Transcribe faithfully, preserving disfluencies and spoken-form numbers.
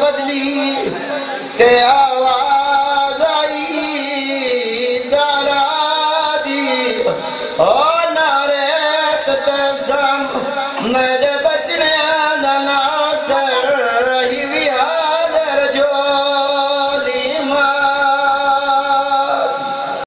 बदली के आवाज आई जरा दी ओ नारे तसम मेरे